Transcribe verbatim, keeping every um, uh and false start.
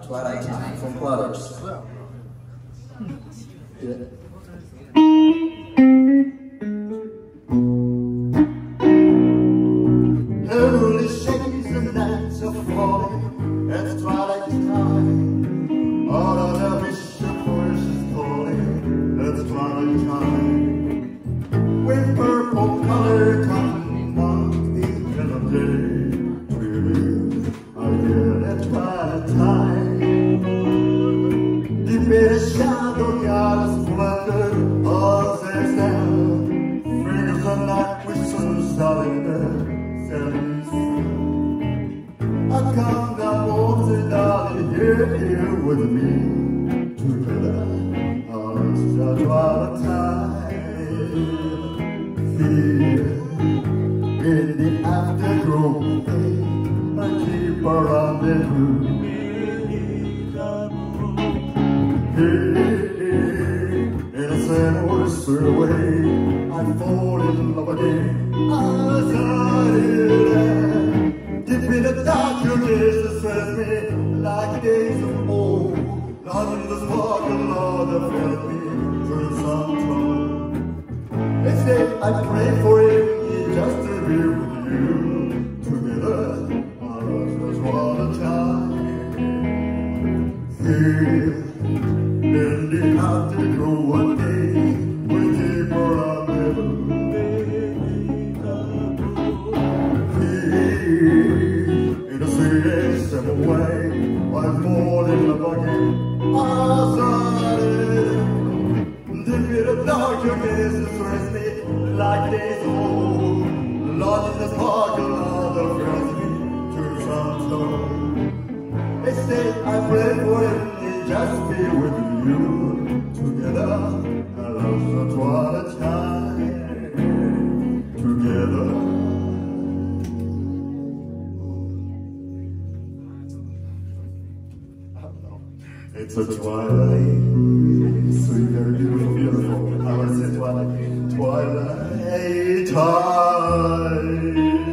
Twilight from Twilight. Yeah. Early shades and nights are falling, it's twilight time. All of the bishop voice is calling, it's twilight time. With purple color coming on the end of day, I hear that twilight time. Deep in the shadow, God is splendor, all says down. Fingers the night with some solid there. I come down home to darling, here, here with me. Together, on the twilight time. Here, in the afterglow, I keep her rendezvous. Here, in the same oyster way, I fall in love again. As I did, deep in the dark, your gaze distress me like days of old. Not in the sparkle, Lord, that felt me through some trouble. They say I pray for him, just to be with you. Together, our husbands one a time. Here, in the afterglow one day, we keep our rendezvous. In the same way, I'm more in love again. As I did, deep in the dark, your gaze distress me like days old. Lost in the sparkle of the friends me to some stone. They say I pray for him, he just be with you. Together, I love the twilight time. Together. It's a twilight, sweet, very beautiful, beautiful. I want to say twilight, twilight time.